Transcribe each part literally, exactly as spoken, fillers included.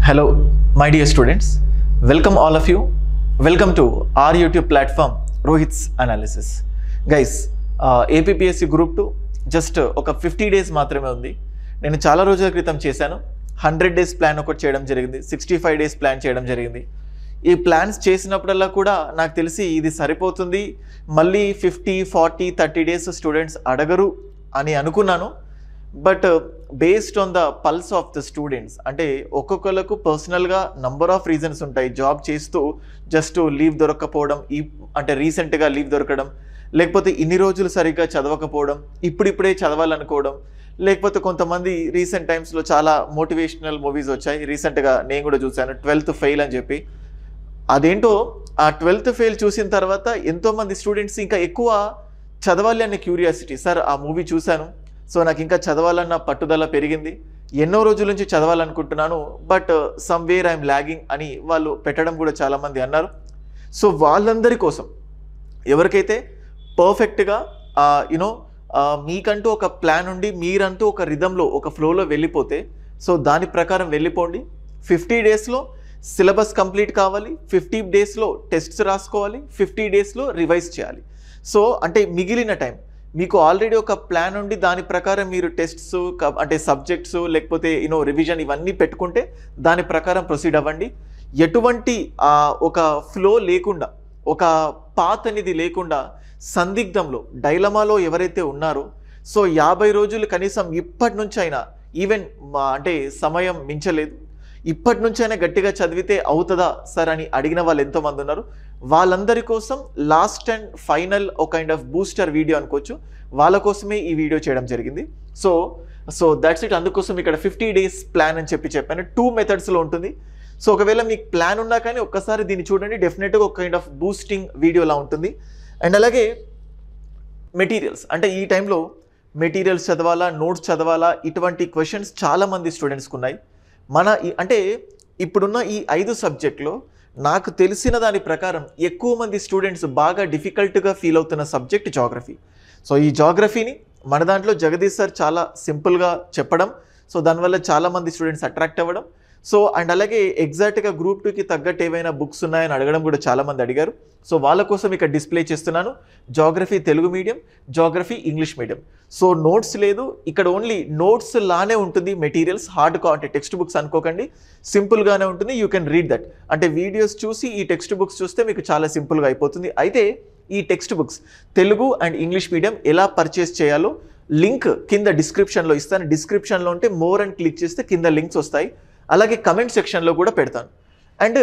Hello, my dear students. Welcome all of you. Welcome to our YouTube platform, Rohit's Analysis. Guys, uh, A P P S C Group two just ఒక fifty days మాత్రమే ఉంది. నేను చాలా రోజుల క్రితం చేశాను. Hundred days plan ఒకటి చేయడం జరిగింది. సిక్స్టీ ఫైవ్ డేస్ ప్లాన్ చేయడం జరిగింది. ఈ ప్లాన్స్ చేసినప్పుడల్లా కూడా నాకు తెలిసి ఇది సరిపోతుంది, మళ్ళీ fifty forty thirty days students అడగరు అని అనుకున్నాను. But based on the pulse of the students, అంటే ఒక్కొక్కరికి పర్సనల్గా నంబర్ ఆఫ్ రీజన్స్ ఉంటాయి. జాబ్ చేస్తూ జస్ట్ లీవ్ దొరకకపోవడం, ఈ అంటే రీసెంట్గా లీవ్ దొరకడం, లేకపోతే ఇన్ని రోజులు సరిగ్గా చదవకపోవడం, ఇప్పుడిప్పుడే చదవాలనుకోవడం, లేకపోతే కొంతమంది రీసెంట్ టైమ్స్లో చాలా మోటివేషనల్ మూవీస్ వచ్చాయి. రీసెంట్గా నేను కూడా చూశాను, ట్వెల్త్ ఫెయిల్ అని చెప్పి. అదేంటో ఆ ట్వెల్త్ ఫెయిల్ చూసిన తర్వాత ఎంతోమంది స్టూడెంట్స్ ఇంకా ఎక్కువ చదవాలి అనే క్యూరియాసిటీ. సార్ ఆ మూవీ చూశాను, సో నాకు ఇంకా చదవాలన్న పట్టుదల పెరిగింది, ఎన్నో రోజుల నుంచి చదవాలనుకుంటున్నాను, బట్ సమ్వేర్ ఐఎమ్ ల్యాగింగ్ అని వాళ్ళు పెట్టడం కూడా చాలామంది అన్నారు. సో వాళ్ళందరి కోసం, ఎవరికైతే పర్ఫెక్ట్గా యునో మీకంటూ ఒక ప్లాన్ ఉండి మీరంటూ ఒక రిధంలో ఒక ఫ్లోలో వెళ్ళిపోతే, సో దాని ప్రకారం వెళ్ళిపోండి. ఫిఫ్టీ డేస్లో సిలబస్ కంప్లీట్ కావాలి, ఫిఫ్టీ డేస్లో టెస్ట్స్ రాసుకోవాలి, ఫిఫ్టీ డేస్లో రివైజ్ చేయాలి. సో అంటే మిగిలిన టైం మీకు ఆల్రెడీ ఒక ప్లాన్ ఉండి దాని ప్రకారం మీరు టెస్ట్స్ అంటే సబ్జెక్ట్స్ లేకపోతే యూనో రివిజన్ ఇవన్నీ పెట్టుకుంటే దాని ప్రకారం ప్రొసీడ్ అవ్వండి. ఎటువంటి ఒక ఫ్లో లేకుండా, ఒక పాత్ అనేది లేకుండా సందిగ్ధంలో డైలమాలో ఎవరైతే ఉన్నారో, సో యాభై రోజులు కనీసం ఇప్పటి నుంచి అయినా, ఈవెన్ అంటే సమయం మించలేదు, ఇప్పటి నుంచైనా గట్టిగా చదివితే అవుతుందా సార్ అని అడిగిన వాళ్ళు ఎంతోమంది ఉన్నారు. వాళ్ళందరి కోసం లాస్ట్ అండ్ ఫైనల్ ఒక కైండ్ ఆఫ్ బూస్టర్ వీడియో అనుకోవచ్చు, వాళ్ళ కోసమే ఈ వీడియో చేయడం జరిగింది. So so that's it. అందుకోసం ఇక్కడ ఫిఫ్టీ డేస్ ప్లాన్ అని చెప్పి చెప్పాను. టూ మెథడ్స్లో ఉంటుంది. సో ఒకవేళ మీకు ప్లాన్ ఉన్నా కానీ ఒక్కసారి దీన్ని చూడండి, డెఫినెట్గా ఒక కైండ్ ఆఫ్ బూస్టింగ్ వీడియోలా ఉంటుంది. అండ్ అలాగే మెటీరియల్స్, అంటే ఈ టైంలో మెటీరియల్స్ చదవాలా, నోట్స్ చదవాలా, ఇటువంటి క్వశ్చన్స్ చాలామంది స్టూడెంట్స్కి ఉన్నాయి. మన అంటే ఇప్పుడున్న ఈ ఐదు సబ్జెక్టులో నాకు తెలిసిన దాని ప్రకారం ఎక్కువ మంది స్టూడెంట్స్ బాగా డిఫికల్ట్గా ఫీల్ అవుతున్న సబ్జెక్ట్ జాగ్రఫీ. సో ఈ జాగ్రఫీని మన దాంట్లో జగదీష్ సార్ చాలా సింపుల్గా చెప్పడం, సో దానివల్ల చాలామంది స్టూడెంట్స్ అట్రాక్ట్ అవ్వడం. సో అండ్ అలాగే ఎగ్జాక్ట్గా గ్రూప్ టూకి తగ్గట్టు ఏవైనా బుక్స్ ఉన్నాయని అడగడం కూడా చాలామంది అడిగారు. సో వాళ్ళ కోసం ఇక్కడ డిస్ప్లే చేస్తున్నాను. Geography Telugu medium, geography English medium. So notes లేదు ఇక్కడ, ఓన్లీ నోట్స్ లానే ఉంటుంది. మెటీరియల్స్ హార్డ్ కా అంటే టెక్స్ట్ బుక్స్ అనుకోకండి, సింపుల్గానే ఉంటుంది. You can read that. అంటే వీడియోస్ చూసి ఈ టెక్స్ట్ బుక్స్ చూస్తే మీకు చాలా సింపుల్గా అయిపోతుంది. అయితే ఈ text books Telugu and English medium ఎలా పర్చేస్ చేయాలో లింక్ కింద డిస్క్రిప్షన్లో ఇస్తాను. డిస్క్రిప్షన్లో ఉంటే మోర్ అని క్లిక్ చేస్తే కింద లింక్స్ వస్తాయి. అలాగే కమెంట్ సెక్షన్లో కూడా పెడతాను. అండ్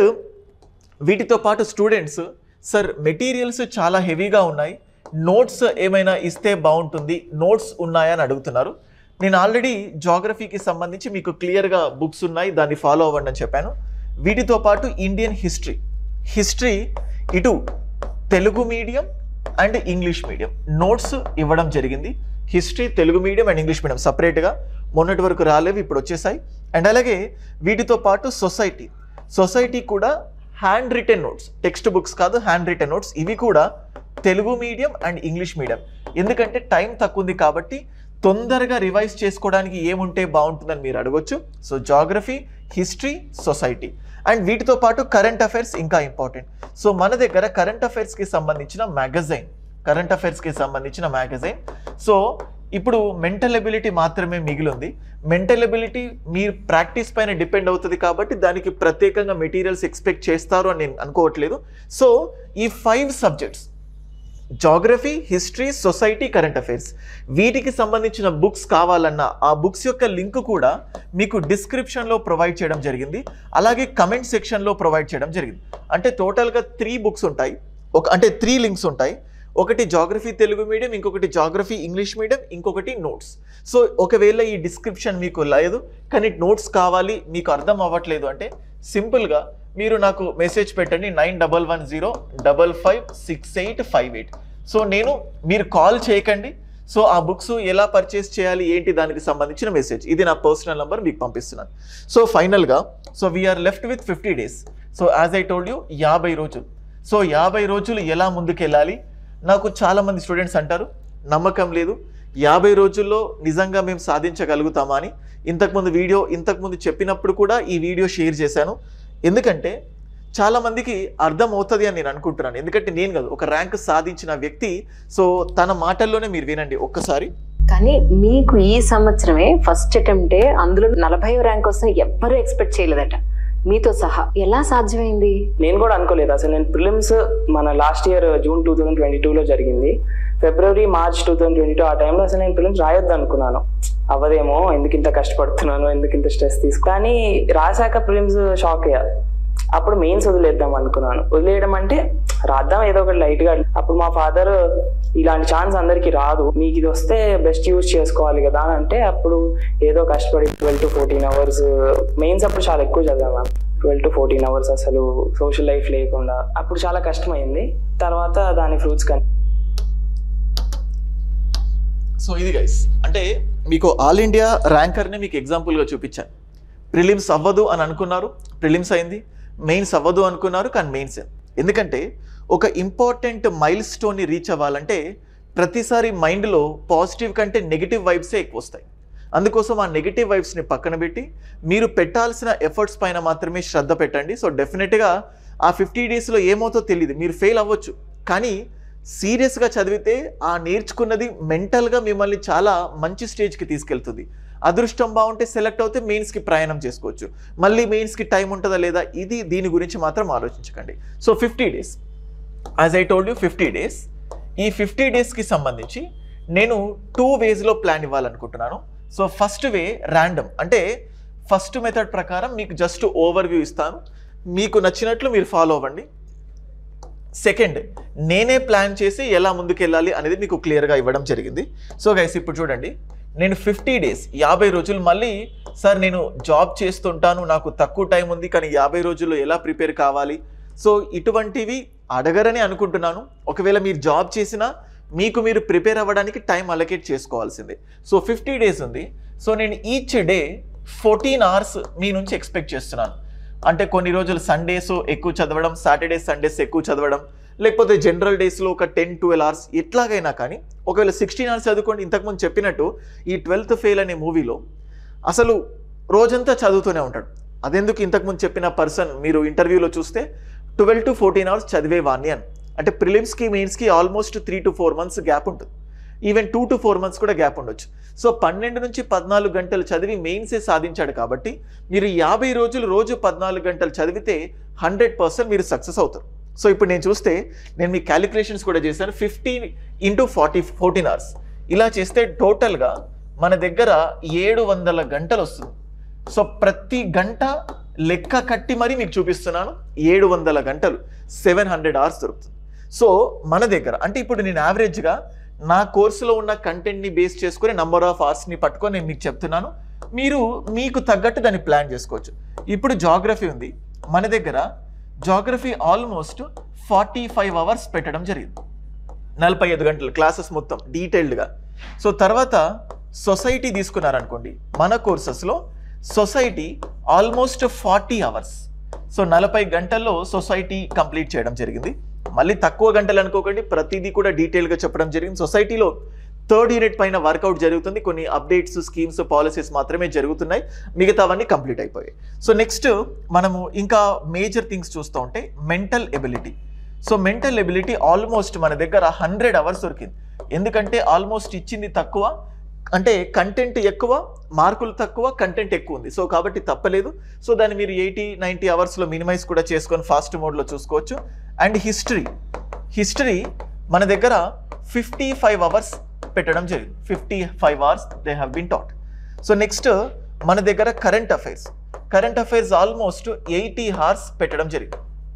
వీటితో పాటు స్టూడెంట్స్, సార్ మెటీరియల్స్ చాలా హెవీగా ఉన్నాయి, నోట్స్ ఏమైనా ఇస్తే బాగుంటుంది, నోట్స్ ఉన్నాయా అని అడుగుతున్నారు. నేను ఆల్రెడీ జాగ్రఫీకి సంబంధించి మీకు క్లియర్గా బుక్స్ ఉన్నాయి, దాన్ని ఫాలో అవ్వండి అని చెప్పాను. వీటితో పాటు ఇండియన్ హిస్టరీ, హిస్టరీ ఇటు Telugu medium and English medium notes ఇవ్వడం జరిగింది. History Telugu medium and English medium సపరేట్గా మొన్నటి వరకు రాలేవి, ఇప్పుడు వచ్చేసాయి. అండ్ అలాగే వీటితో పాటు సొసైటీ, సొసైటీ కూడా hand written notes, text books కాదు, హ్యాండ్ రిటెన్ నోట్స్. ఇవి కూడా Telugu medium and English medium. ఎందుకంటే టైం తక్కువ ఉంది కాబట్టి తొందరగా రివైజ్ చేసుకోవడానికి ఏముంటే బాగుంటుందని మీరు అడగొచ్చు. So geography, history, society. And వీటితో పాటు కరెంట్ అఫైర్స్ ఇంకా ఇంపార్టెంట్. సో మన దగ్గర కరెంట్ అఫైర్స్కి సంబంధించిన మ్యాగజైన్, కరెంట్ అఫైర్స్కి సంబంధించిన మ్యాగజైన్. సో ఇప్పుడు మెంటల్ ఎబిలిటీ మాత్రమే మిగిలింది. మెంటల్ ఎబిలిటీ మీ ప్రాక్టీస్ పైన డిపెండ్ అవుతుంది కాబట్టి దానికి ప్రత్యేకంగా మెటీరియల్స్ ఎక్స్పెక్ట్ చేస్తారు అని నేను అనుకోవట్లేదు. సో ఈ five subjects, geography, history, society, current affairs, వీటికి సంబంధించిన బుక్స్ కావాలన్నా ఆ బుక్స్ యొక్క లింక్ కూడా మీకు డిస్క్రిప్షన్లో ప్రొవైడ్ చేయడం జరిగింది. అలాగే కమెంట్ సెక్షన్లో ప్రొవైడ్ చేయడం జరిగింది. అంటే టోటల్గా త్రీ బుక్స్ ఉంటాయి, ఒక అంటే త్రీ లింక్స్ ఉంటాయి. ఒకటి జాగ్రఫీ తెలుగు మీడియం, ఇంకొకటి జాగ్రఫీ ఇంగ్లీష్ మీడియం, ఇంకొకటి నోట్స్. సో ఒకవేళ ఈ డిస్క్రిప్షన్ మీకు లేదు కానీ నోట్స్ కావాలి, మీకు అర్థం అవ్వట్లేదు అంటే సింపుల్గా మీరు నాకు మెసేజ్ పెట్టండి, nine double one zero double five six eight five eight. So నేను మీరు కాల్ చేయకండి. సో ఆ బుక్స్ ఎలా పర్చేస్ చేయాలి ఏంటి దానికి సంబంధించిన మెసేజ్, ఇది నా పర్సనల్ నెంబర్ మీకు పంపిస్తున్నాను. సో ఫైనల్గా so we're left with fifty days. So as I told you యాభై రోజులు. సో యాభై రోజులు ఎలా ముందుకు వెళ్ళాలి? నాకు చాలామంది స్టూడెంట్స్ అంటారు నమ్మకం లేదు, యాభై రోజుల్లో నిజంగా మేము సాధించగలుగుతామా అని ఇంతకుముందు వీడియో ఇంతకుముందు చెప్పినప్పుడు కూడా ఈ వీడియో షేర్ చేశాను. ఎందుకంటే చాలామందికి అర్థం అవుతుంది అని నేను అనుకుంటున్నాను. ఎందుకంటే నేను కాదు, ఒక ర్యాంక్ సాధించిన వ్యక్తి. సో తన మాటల్లోనే మీరు వినండి ఒక్కసారి. కానీ మీకు ఈ సంవత్సరమే ఫస్ట్ అటెంప్టే అందులో నలభై ర్యాంక్ వస్తుంది ఎవ్వరూ ఎక్స్పెక్ట్ చేయలేదట, మీతో సహా. ఎలా సాధ్యమైంది? నేను కూడా అనుకోలేదు అసలు. నేను ప్రిలిమ్స్ మన last year June two thousand twenty టూలో జరిగింది. February March two thousand twenty two ఆ టైంలో అసలు నేను ప్రిలిమ్స్ రాయొద్దు అనుకున్నాను. అవ్వదేమో, ఎందుకు ఇంత కష్టపడుతున్నాను, ఎందుకు ఇంత స్ట్రెస్ తీసుకు కానీ రాశాక ప్రిలిమ్స్ షాక్ అయ్యా. అప్పుడు మెయిన్స్ వదిలేద్దాం అనుకున్నాను. వదిలేయడం అంటే రాద్దాం ఏదో ఒకటి లైట్గా. అప్పుడు మా ఫాదర్ ఇలాంటి ఛాన్స్ అందరికీ రాదు, మీకు ఇది వస్తే బెస్ట్ యూజ్ చేసుకోవాలి కదా అని అంటే, అప్పుడు ఏదో కష్టపడి twelve to fourteen hours mains అప్పుడు చాలా ఎక్కువ చదివాను ma'am. Twelve to fourteen hours అసలు సోషల్ లైఫ్ లేకుండా అప్పుడు చాలా కష్టమైంది. తర్వాత దాని ఫ్రూట్స్ కానీ. సో ఇది గైస్, అంటే మీకు ఆల్ ఇండియా ర్యాంకర్ని మీకు ఎగ్జాంపుల్గా చూపించాను. ప్రిలిమ్స్ అవ్వదు అని అనుకున్నారు, ప్రిలిమ్స్ అయింది. మెయిన్స్ అవ్వదు అనుకున్నారు, కానీ మెయిన్స్ అయింది. ఎందుకంటే ఒక ఇంపార్టెంట్ మైల్ స్టోన్ని రీచ్ అవ్వాలంటే ప్రతిసారి మైండ్లో పాజిటివ్ కంటే నెగిటివ్ వైబ్సే ఎక్కువ వస్తాయి. అందుకోసం ఆ నెగిటివ్ వైబ్స్ని పక్కన పెట్టి మీరు పెట్టాల్సిన ఎఫర్ట్స్ పైన మాత్రమే శ్రద్ధ పెట్టండి. సో డెఫినెట్గా ఆ ఫిఫ్టీ డేస్లో ఏమవుతో తెలియదు, మీరు ఫెయిల్ అవ్వచ్చు. కానీ సీరియస్గా చదివితే ఆ నేర్చుకున్నది మెంటల్గా మిమ్మల్ని చాలా మంచి స్టేజ్కి తీసుకెళ్తుంది. అదృష్టం బాగుంటే సెలెక్ట్ అవుతే మెయిన్స్కి ప్రయాణం చేసుకోవచ్చు. మళ్ళీ మెయిన్స్కి టైం ఉంటుందా లేదా, ఇది దీని గురించి మాత్రం ఆలోచించకండి. So fifty days as I told you, fifty days. ఈ ఫిఫ్టీ డేస్కి సంబంధించి నేను టూ వేస్లో ప్లాన్ ఇవ్వాలనుకుంటున్నాను. సో ఫస్ట్ వే ర్యాండమ్, అంటే ఫస్ట్ మెథడ్ ప్రకారం మీకు జస్ట్ ఓవర్ వ్యూ ఇస్తాను, మీకు నచ్చినట్లు మీరు ఫాలో అవ్వండి. సెకండ్, నేనే ప్లాన్ చేసి ఎలా ముందుకెళ్ళాలి అనేది మీకు క్లియర్గా ఇవ్వడం జరిగింది. సో గైస్ ఇప్పుడు చూడండి, నేను ఫిఫ్టీ డేస్ యాభై రోజులు మళ్ళీ సార్ నేను జాబ్ చేస్తుంటాను, నాకు తక్కువ టైం ఉంది, కానీ యాభై రోజుల్లో ఎలా ప్రిపేర్ కావాలి, సో ఇటువంటివి అడగరని అనుకుంటున్నాను. ఒకవేళ మీరు జాబ్ చేసినా మీకు మీరు ప్రిపేర్ అవ్వడానికి టైం అలొకేట్ చేసుకోవాల్సిందే. సో ఫిఫ్టీ డేస్ ఉంది. సో నేను ఈచ్ డే ఫోర్టీన్ అవర్స్ మీ నుంచి ఎక్స్పెక్ట్ చేస్తున్నాను. అంటే కొన్ని రోజులు సండేస్ ఎక్కువ చదవడం, సాటర్డేస్ సండేస్ ఎక్కువ చదవడం, లేకపోతే జనరల్ డేస్లో ఒక టెన్ ట్వెల్వ్ అవర్స్ ఎట్లాగైనా కానీ. ఒకవేళ సిక్స్టీన్ అవర్స్ చదువుకోండి. ఇంతకుముందు చెప్పినట్టు ఈ ట్వెల్త్ ఫెయిల్ అనే మూవీలో అసలు రోజంతా చదువుతూనే ఉంటాడు. అదెందుకు ఇంతకుముందు చెప్పిన పర్సన్ మీరు ఇంటర్వ్యూలో చూస్తే ట్వెల్వ్ టు ఫోర్టీన్ అవర్స్ చదివేవాణ్ణి అని. అంటే ప్రిలిమ్స్కి మెయిన్స్కి almost three to four months gap ఉంటుంది, even two to four months కూడా గ్యాప్ ఉండొచ్చు. సో పన్నెండు నుంచి పద్నాలుగు గంటలు చదివి మెయిన్సే సాధించాడు కాబట్టి మీరు యాభై రోజులు రోజు పద్నాలుగు గంటలు చదివితే హండ్రెడ్ పర్సెంట్ మీరు సక్సెస్ అవుతారు. సో ఇప్పుడు నేను చూస్తే నేను మీ క్యాలిక్యులేషన్స్ కూడా చేశాను. Fifteen into forty fourteen hours ఇలా చేస్తే టోటల్గా మన దగ్గర ఏడు వందల గంటలు వస్తుంది. సో ప్రతి గంట లెక్క కట్టి మరీ మీకు చూపిస్తున్నాను. ఏడు వందల గంటలు సెవెన్ హండ్రెడ్ అవర్స్ దొరుకుతుంది. సో మన దగ్గర అంటే ఇప్పుడు నేను యావరేజ్గా నా కోర్సులో ఉన్న కంటెంట్ని బేస్ చేసుకుని నంబర్ ఆఫ్ అవర్స్ని పట్టుకొని నేను మీకు చెప్తున్నాను. మీరు మీకు తగ్గట్టు దాన్ని ప్లాన్ చేసుకోవచ్చు. ఇప్పుడు జాగ్రఫీ ఉంది మన దగ్గర. Geography almost forty five hours పెట్టడం జరిగింది, నలభై ఐదు గంటలు క్లాసెస్ మొత్తం డీటెయిల్డ్గా. సో తర్వాత సొసైటీ తీసుకున్నారనుకోండి, మన కోర్సెస్లో society almost forty hours. So నలభై గంటల్లో సొసైటీ కంప్లీట్ చేయడం జరిగింది. మళ్ళీ తక్కువ గంటలు అనుకోకండి, ప్రతిదీ కూడా డీటెయిల్గా చెప్పడం జరిగింది. సొసైటీలో థర్డ్ యూనిట్ పైన వర్కౌట్ జరుగుతుంది, కొన్ని అప్డేట్స్, స్కీమ్స్, పాలసీస్ మాత్రమే జరుగుతున్నాయి, మిగతావన్నీ కంప్లీట్ అయిపోయాయి. సో నెక్స్ట్ మనము ఇంకా మేజర్ థింగ్స్ చూస్తూ ఉంటే mental ability. So mental ability almost మన దగ్గర హండ్రెడ్ అవర్స్ దొరికింది. ఎందుకంటే ఆల్మోస్ట్ ఇచ్చింది తక్కువ, అంటే కంటెంట్ ఎక్కువ, మార్కులు తక్కువ, కంటెంట్ ఎక్కువ ఉంది. సో కాబట్టి తప్పలేదు. సో దాన్ని మీరు ఎయిటీ నైంటీ అవర్స్లో మినిమైజ్ కూడా చేసుకొని ఫాస్ట్ మోడ్లో చూసుకోవచ్చు. అండ్ హిస్టరీ హిస్టరీ మన దగ్గర ఫిఫ్టీ ఫైవ్ అవర్స్ పెట్టడం జరిగింది. Fifty five hours they have been taught. So next మన దగ్గర current affairs current affairs almost eighty hours పెట్టడం జరిగింది.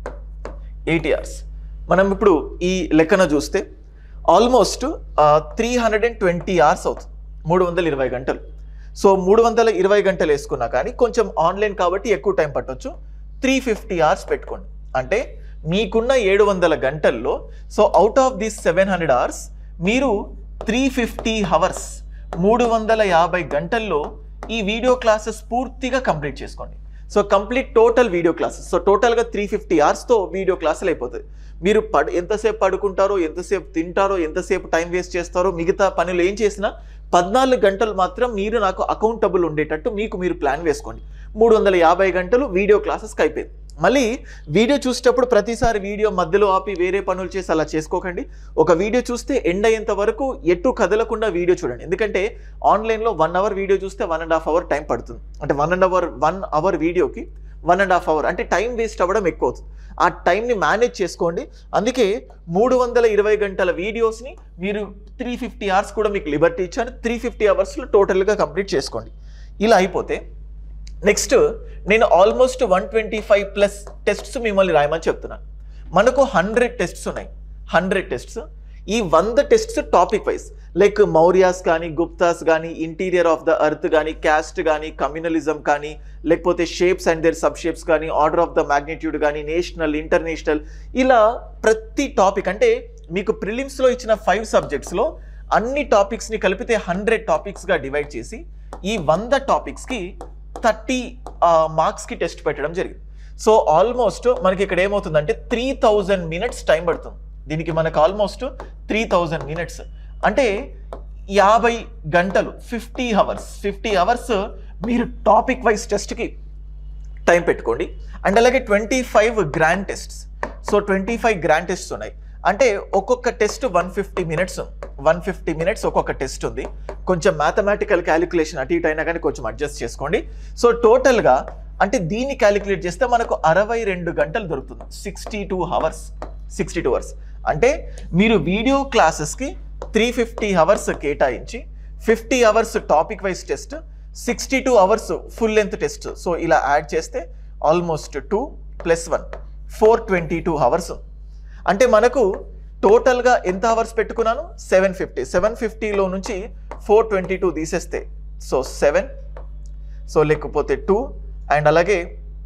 ఎయిటీ అవర్స్ మనం ఇప్పుడు ఈ లెక్కన చూస్తే almost three hundred and twenty hours అవుతుంది, మూడు వందల ఇరవై గంటలు. సో మూడు వందల ఇరవై గంటలు వేసుకున్నా కానీ కొంచెం ఆన్లైన్ కాబట్టి ఎక్కువ టైం పట్టవచ్చు. త్రీ ఫిఫ్టీ అవర్స్ పెట్టుకోండి. అంటే మీకున్న ఏడు వందల గంటల్లో so out of this seven hundred hours మీరు త్రీ ఫిఫ్టీ అవర్స్ మూడు వందల యాభై గంటల్లో ఈ వీడియో క్లాసెస్ పూర్తిగా కంప్లీట్ చేసుకోండి. So complete total video classes. So టోటల్గా త్రీ ఫిఫ్టీ అవర్స్తో వీడియో క్లాసులు అయిపోతుంది. మీరు పడు ఎంతసేపు పడుకుంటారో, ఎంతసేపు తింటారో, ఎంతసేపు టైం వేస్ట్ చేస్తారో, మిగతా పనులు ఏం చేసినా పద్నాలుగు గంటలు మాత్రం మీరు నాకు అకౌంటబుల్ ఉండేటట్టు మీకు మీరు ప్లాన్ వేసుకోండి. మూడు వందల యాభై గంటలు వీడియో క్లాసెస్కి అయిపోయింది. మళ్ళీ వీడియో చూసేటప్పుడు ప్రతిసారి వీడియో మధ్యలో ఆపి వేరే పనులు చేసి అలా చేసుకోకండి. ఒక వీడియో చూస్తే ఎండ్ అయ్యేంత వరకు ఎటు కదలకుండా వీడియో చూడండి. ఎందుకంటే ఆన్లైన్లో వన్ అవర్ వీడియో చూస్తే one and half hour time పడుతుంది. అంటే one and hour one hour వీడియోకి వన్ అండ్ హాఫ్ అవర్ అంటే టైం వేస్ట్ అవ్వడం ఎక్కువ అవుతుంది. ఆ టైంని మేనేజ్ చేసుకోండి. అందుకే మూడు వందల ఇరవై గంటల వీడియోస్ని మీరు త్రీ ఫిఫ్టీ అవర్స్ కూడా మీకు లిబర్టీ ఇచ్చాను. త్రీ ఫిఫ్టీ అవర్స్లో టోటల్గా కంప్లీట్ చేసుకోండి. ఇలా అయిపోతే నెక్స్ట్ నేను almost one twenty five plus tests మిమ్మల్ని రాయమని చెప్తున్నాను. మనకు హండ్రెడ్ టెస్ట్స్ ఉన్నాయి. హండ్రెడ్ టెస్ట్స్ ఈ వంద tests topic wise, like Mauryas కానీ, గుప్తాస్ కానీ, ఇంటీరియర్ ఆఫ్ ద ఎర్త్ కానీ, క్యాస్ట్ కానీ, కమ్యూనలిజం కానీ, లేకపోతే shapes and their sub shapes కానీ, ఆర్డర్ ఆఫ్ ద మ్యాగ్నిట్యూడ్ కానీ, నేషనల్, ఇంటర్నేషనల్, ఇలా ప్రతి టాపిక్ అంటే మీకు ప్రిలిమ్స్లో ఇచ్చిన ఫైవ్ సబ్జెక్ట్స్లో అన్ని టాపిక్స్ని కలిపితే హండ్రెడ్ టాపిక్స్గా డివైడ్ చేసి ఈ వంద టాపిక్స్కి థర్టీ మార్క్స్కి టెస్ట్ పెట్టడం జరిగింది. సో ఆల్మోస్ట్ మనకి ఇక్కడ ఏమవుతుందంటే త్రీ థౌజండ్ మినిట్స్ టైం పడుతుంది. దీనికి మనకు ఆల్మోస్ట్ త్రీ థౌజండ్ మినిట్స్ అంటే యాభై గంటలు, ఫిఫ్టీ అవర్స్ ఫిఫ్టీ అవర్స్ మీరు టాపిక్ వైజ్ టెస్ట్కి టైం పెట్టుకోండి. అండ్ అలాగే twenty five grand tests. So twenty five grand tests ఉన్నాయి. అంటే ఒక్కొక్క test one fifty minutes one fifty minutes ఒక్కొక్క టెస్ట్ ఉంది. కొంచెం మ్యాథమెటికల్ క్యాలిక్యులేషన్ అటు ఇటు అయినా కానీ కొంచెం అడ్జస్ట్ చేసుకోండి. సో టోటల్గా అంటే దీన్ని క్యాలిక్యులేట్ చేస్తే మనకు అరవై రెండు గంటలు దొరుకుతుంది. Sixty two hours sixty two hours అంటే మీరు వీడియో క్లాసెస్కి త్రీ ఫిఫ్టీ అవర్స్ కేటాయించి fifty hours topic wise test, sixty two hours full length test. So ఇలా యాడ్ చేస్తే almost two plus one four twenty two hours. అంటే మనకు టోటల్గా ఎంత అవర్స్ పెట్టుకున్నాను? సెవెన్ ఫిఫ్టీ సెవెన్ ఫిఫ్టీలో నుంచి ఫోర్ ట్వంటీ టూ తీసేస్తే సో సెవెన్, సో లేకపోతే టూ అండ్ అలాగే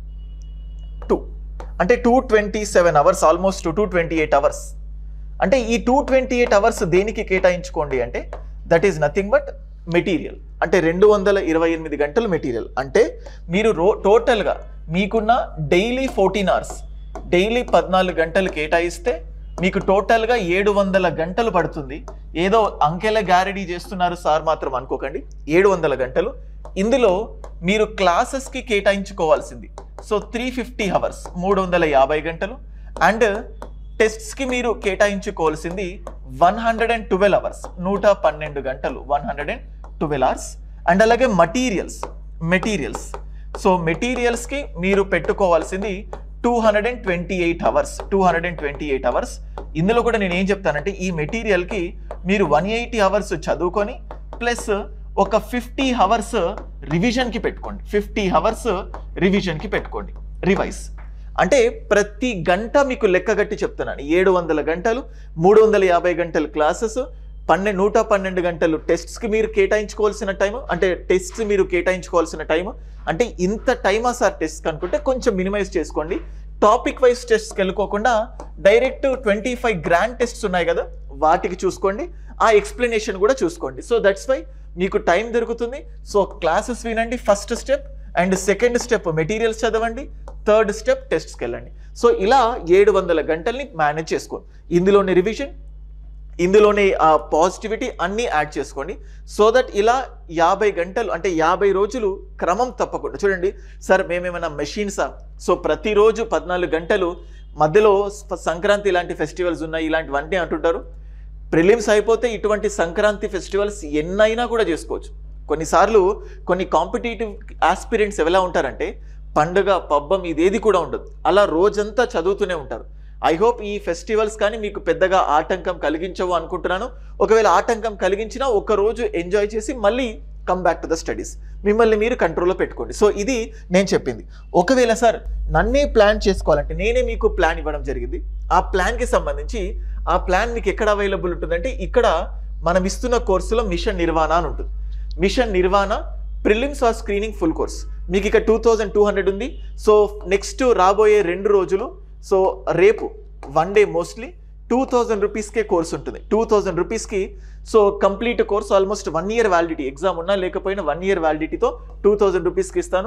టూ అంటే two twenty seven hours almost two twenty eight hours. అంటే ఈ టూ ట్వంటీ ఎయిట్ అవర్స్ దేనికి కేటాయించుకోండి అంటే that is nothing but material. అంటే రెండు వందల ఇరవై ఎనిమిది గంటలు మెటీరియల్. అంటే మీరు రో టోటల్గా మీకున్న డైలీ ఫోర్టీన్ అవర్స్ డైలీ పద్నాలుగు గంటలు కేటాయిస్తే మీకు టోటల్గా ఏడు వందల గంటలు పడుతుంది. ఏదో అంకెల గ్యారెడీ చేస్తున్నారు సార్ మాత్రం అనుకోకండి. ఏడు వందల గంటలు ఇందులో మీరు క్లాసెస్కి కేటాయించుకోవాల్సింది సో త్రీ ఫిఫ్టీ అవర్స్ మూడు వందల యాభై గంటలు. అండ్ టెస్ట్స్కి మీరు కేటాయించుకోవాల్సింది one hundred and twelve hours నూట పన్నెండు గంటలు one hundred and twelve hours. And అలాగే మటీరియల్స్ మెటీరియల్స్ సో మెటీరియల్స్కి మీరు పెట్టుకోవాల్సింది two hundred and twenty eight hours two hundred and twenty eight hours. ఇందులో కూడా నేను ఏం చెప్తానంటే ఈ మెటీరియల్కి మీరు వన్ ఎయిటీ అవర్స్ చదువుకొని ప్లస్ ఒక ఫిఫ్టీ అవర్స్ రివిజన్కి పెట్టుకోండి. ఫిఫ్టీ అవర్స్ రివిజన్కి పెట్టుకోండి, రివైజ్. అంటే ప్రతి గంట మీకు లెక్కగట్టి చెప్తున్నాను. ఏడు వందల గంటలు, మూడు వందల యాభై గంటలు క్లాసెస్, పన్నెండు నూట పన్నెండు గంటలు టెస్ట్స్కి మీరు కేటాయించుకోవాల్సిన టైం. అంటే టెస్ట్స్ మీరు కేటాయించుకోవాల్సిన టైం అంటే ఇంత టైమా సార్ టెస్ట్ అనుకుంటే కొంచెం మినిమైజ్ చేసుకోండి. టాపిక్ వైజ్ టెస్ట్కి వెళ్ళుకోకుండా direct twenty five grand tests ఉన్నాయి కదా వాటికి చూసుకోండి. ఆ ఎక్స్ప్లెనేషన్ కూడా చూసుకోండి. సో దట్స్ వై మీకు టైం దొరుకుతుంది. సో క్లాసెస్ వినండి first step, and second step materials చదవండి, థర్డ్ స్టెప్ టెస్ట్స్కి వెళ్ళండి. సో ఇలా ఏడు వందల గంటల్ని మేనేజ్ చేసుకోండి. ఇందులోనే రివిజన్, ఇందులోనే పాజిటివిటీ అన్నీ యాడ్ చేసుకోండి. సో దట్ ఇలా యాభై గంటలు అంటే యాభై రోజులు క్రమం తప్పకుండా చూడండి. సార్ మేమేమైనా మెషిన్సా? సో ప్రతిరోజు పద్నాలుగు గంటలు మధ్యలో సంక్రాంతి ఇలాంటి ఫెస్టివల్స్ ఉన్నాయి ఇలాంటివన్నీ అంటుంటారు. ప్రిలిమ్స్ అయిపోతే ఇటువంటి సంక్రాంతి ఫెస్టివల్స్ ఎన్నైనా కూడా చేసుకోవచ్చు. కొన్నిసార్లు కొన్ని కాంపిటేటివ్ ఆస్పిరెంట్స్ ఎలా ఉంటారంటే పండుగ పబ్బం ఇదేది కూడా ఉండదు, అలా రోజంతా చదువుతూనే ఉంటారు. ఐ హోప్ ఈ ఫెస్టివల్స్ కానీ మీకు పెద్దగా ఆటంకం కలిగించవు అనుకుంటున్నాను. ఒకవేళ ఆటంకం కలిగించినా ఒక రోజు ఎంజాయ్ చేసి మళ్ళీ come back to the studies, మిమ్మల్ని మీరు కంట్రోల్లో పెట్టుకోండి. సో ఇది నేను చెప్పింది. ఒకవేళ సార్ నన్నే ప్లాన్ చేసుకోవాలంటే నేనే మీకు ప్లాన్ ఇవ్వడం జరిగింది. ఆ ప్లాన్కి సంబంధించి ఆ ప్లాన్ మీకు ఎక్కడ అవైలబుల్ ఉంటుందంటే ఇక్కడ మనం ఇస్తున్న కోర్సులో మిషన్ నిర్వాణ అని ఉంటుంది. Mission Nirvana prelims or screening full course మీకు ఇక టూ థౌజండ్ టూ హండ్రెడ్ ఉంది. సో నెక్స్ట్ రాబోయే రెండు రోజులు సో రేపు one day mostly two thousand రూపీస్కే కోర్స్ ఉంటుంది. టూ థౌజండ్ రూపీస్కి so complete course almost one year validity, exam ఉన్నా లేకపోయినా వన్ ఇయర్ వ్యాలిడిటీతో టూ థౌజండ్ రూపీస్కి ఇస్తాను.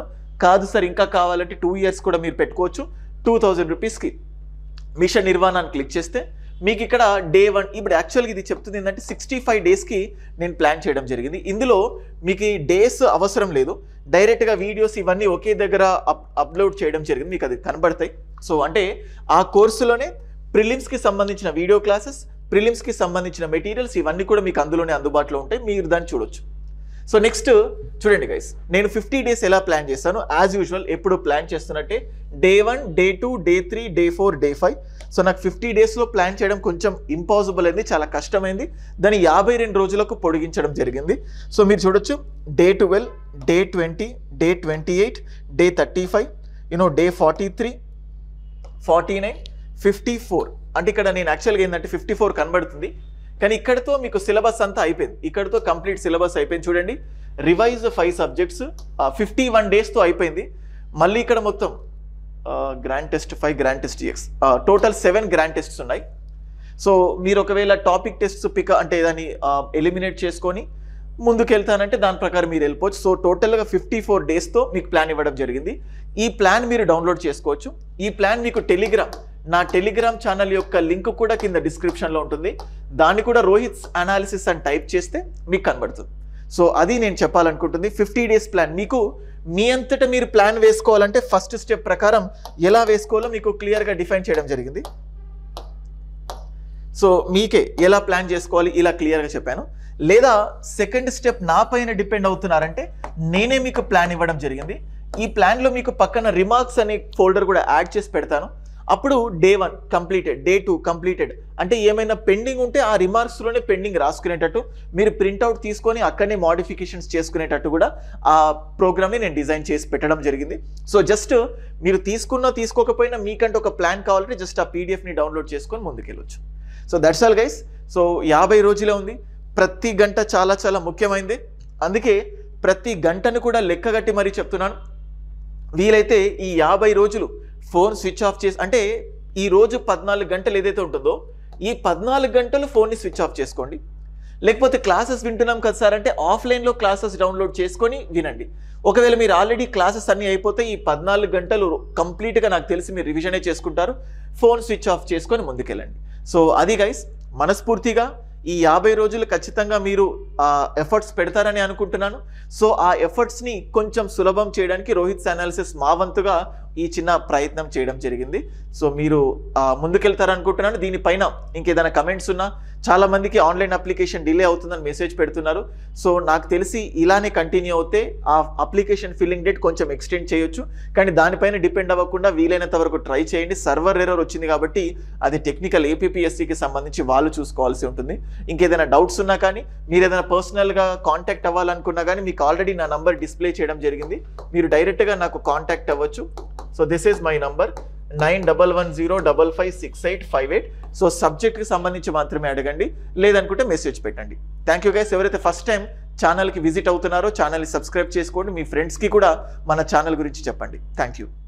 కాదు సార్ ఇంకా కావాలంటే టూ ఇయర్స్ కూడా మీరు పెట్టుకోవచ్చు. టూ థౌజండ్ రూపీస్కి మిషన్ నిర్వాణ అని క్లిక్ చేస్తే మీకు ఇక్కడ డే వన్, ఇప్పుడు యాక్చువల్గా ఇది చెప్తుంది ఏంటంటే సిక్స్టీ ఫైవ్ డేస్కి నేను ప్లాన్ చేయడం జరిగింది. ఇందులో మీకు ఈ డేస్ అవసరం లేదు, డైరెక్ట్గా వీడియోస్ ఇవన్నీ ఒకే దగ్గర అప్ అప్లోడ్ చేయడం జరిగింది, మీకు అది కనబడతాయి. సో అంటే ఆ కోర్సులోనే ప్రిలిమ్స్కి సంబంధించిన వీడియో క్లాసెస్, ప్రిలిమ్స్కి సంబంధించిన మెటీరియల్స్ ఇవన్నీ కూడా మీకు అందులోనే అందుబాటులో ఉంటాయి, మీరు దాన్ని చూడొచ్చు. సో నెక్స్ట్ చూడండి గైస్, నేను ఫిఫ్టీ డేస్ ఎలా ప్లాన్ చేస్తాను, యాజ్ యూజువల్ ఎప్పుడు ప్లాన్ చేస్తున్నట్టే day one, day two, day three, day four, day five. So నాకు ఫిఫ్టీ డేస్లో ప్లాన్ చేయడం కొంచెం ఇంపాసిబుల్ అయింది, చాలా కష్టమైంది. దాన్ని యాభై రెండు రోజులకు పొడిగించడం జరిగింది. సో మీరు చూడొచ్చు day twelve, day twenty, day twenty eight, day thirty five, you know day forty three, forty nine, fifty four. అంటే ఇక్కడ నేను యాక్చువల్గా ఏంటంటే ఫిఫ్టీ ఫోర్ కనబడుతుంది, కానీ ఇక్కడతో మీకు సిలబస్ అంతా అయిపోయింది, ఇక్కడతో కంప్లీట్ సిలబస్ అయిపోయింది. చూడండి revise five subjects fifty one డేస్తో అయిపోయింది. మళ్ళీ ఇక్కడ మొత్తం grand test five, grand test x, total seven grand tests ఉన్నాయి. సో మీరు ఒకవేళ టాపిక్ టెస్ట్స్ పిక్ అంటే దాన్ని ఎలిమినేట్ చేసుకొని ముందుకెళ్తానంటే దాని ప్రకారం మీరు వెళ్ళిపోవచ్చు. సో టోటల్గా ఫిఫ్టీ ఫోర్ డేస్తో మీకు ప్లాన్ ఇవ్వడం జరిగింది. ఈ ప్లాన్ మీరు డౌన్లోడ్ చేసుకోవచ్చు. ఈ ప్లాన్ మీకు టెలిగ్రామ్, నా టెలిగ్రామ్ ఛానల్ యొక్క లింక్ కూడా కింద డిస్క్రిప్షన్లో ఉంటుంది, దాన్ని కూడా రోహిత్స్ అనాలిసిస్ అని టైప్ చేస్తే మీకు కనబడుతుంది. సో అది నేను చెప్పాలనుకుంటుంది. ఫిఫ్టీ డేస్ ప్లాన్ మీకు మీ అంతటా మీరు ప్లాన్ వేసుకోవాలంటే ఫస్ట్ స్టెప్ ప్రకారం ఎలా వేసుకోవాలో మీకు క్లియర్గా డిఫైన్ చేయడం జరిగింది. సో మీకే ఎలా ప్లాన్ చేసుకోవాలి ఇలా క్లియర్గా చెప్పాను. లేదా సెకండ్ స్టెప్ నా పైన డిపెండ్ అవుతున్నారంటే నేనే మీకు ప్లాన్ ఇవ్వడం జరిగింది. ఈ ప్లాన్లో మీకు పక్కన రిమార్క్స్ అనే ఫోల్డర్ కూడా యాడ్ చేసి పెడతాను. అప్పుడు day one completed, day two completed, అంటే ఏమైనా పెండింగ్ ఉంటే ఆ రిమార్క్స్లోనే పెండింగ్ రాసుకునేటట్టు మీరు ప్రింట్అవుట్ తీసుకొని అక్కడనే మోడిఫికేషన్స్ చేసుకునేటట్టు కూడా ఆ ప్రోగ్రామ్ని నేను డిజైన్ చేసి పెట్టడం జరిగింది. సో జస్ట్ మీరు తీసుకున్నా తీసుకోకపోయినా మీకంటే ఒక ప్లాన్ కావాలంటే జస్ట్ ఆ పీడిఎఫ్ని డౌన్లోడ్ చేసుకొని ముందుకెళ్ళొచ్చు. So that's all guys. So యాభై రోజులే ఉంది, ప్రతి గంట చాలా చాలా ముఖ్యమైనది, అందుకే ప్రతి గంటను కూడా లెక్కగట్టి మరీ చెప్తున్నాను. వీలైతే ఈ యాభై రోజులు ఫోన్ స్విచ్ ఆఫ్ చేసి, అంటే ఈ రోజు పద్నాలుగు గంటలు ఏదైతే ఉంటుందో ఈ పద్నాలుగు గంటలు ఫోన్ని స్విచ్ ఆఫ్ చేసుకోండి. లేకపోతే క్లాసెస్ వింటున్నాం కదా సార్ అంటే ఆఫ్లైన్లో క్లాసెస్ డౌన్లోడ్ చేసుకొని వినండి. ఒకవేళ మీరు ఆల్రెడీ క్లాసెస్ అన్నీ అయిపోతే ఈ పద్నాలుగు గంటలు కంప్లీట్గా నాకు తెలిసి మీరు రివిజనే చేసుకుంటారు, ఫోన్ స్విచ్ ఆఫ్ చేసుకొని ముందుకెళ్ళండి. సో అది గైస్, మనస్ఫూర్తిగా ఈ యాభై రోజులు ఖచ్చితంగా మీరు ఆ ఎఫర్ట్స్ పెడతారని అనుకుంటున్నాను. సో ఆ ఎఫర్ట్స్ని కొంచెం సులభం చేయడానికి రోహిత్స్ అనాలిసిస్ మా వంతుగా ఈ చిన్న ప్రయత్నం చేయడం జరిగింది. సో మీరు ముందుకెళ్తారనుకుంటున్నాను. దీనిపైన ఇంకేదైనా కమెంట్స్ ఉన్నా, చాలామందికి ఆన్లైన్ అప్లికేషన్ డిలే అవుతుందని మెసేజ్ పెడుతున్నారు. సో నాకు తెలిసి ఇలానే కంటిన్యూ అవుతే ఆ అప్లికేషన్ ఫిల్లింగ్ డేట్ కొంచెం ఎక్స్టెండ్ చేయొచ్చు, కానీ దానిపైన డిపెండ్ అవ్వకుండా వీలైనంత వరకు ట్రై చేయండి. సర్వర్ ఎర్రర్ వచ్చింది కాబట్టి అది టెక్నికల్ ఏపీపీఎస్సీకి సంబంధించి వాళ్ళు చూసుకోవాల్సి ఉంటుంది. ఇంకేదైనా డౌట్స్ ఉన్నా కానీ, మీరు ఏదైనా పర్సనల్గా కాంటాక్ట్ అవ్వాలనుకున్నా కానీ మీకు ఆల్రెడీ నా నంబర్ డిస్ప్లే చేయడం జరిగింది, మీరు డైరెక్ట్గా నాకు కాంటాక్ట్ అవ్వచ్చు. So this is my number nine double one zero double five six eight five eight. So సబ్జెక్ట్కి సంబంధించి మాత్రమే అడగండి, లేదనుకుంటే మెసేజ్ పెట్టండి. Thank you guys. ఎవరైతే ఫస్ట్ టైం ఛానల్కి విజిట్ అవుతున్నారో ఛానల్ని సబ్స్క్రైబ్ చేసుకోండి, మీ ఫ్రెండ్స్కి కూడా మన ఛానల్ గురించి చెప్పండి. Thank you.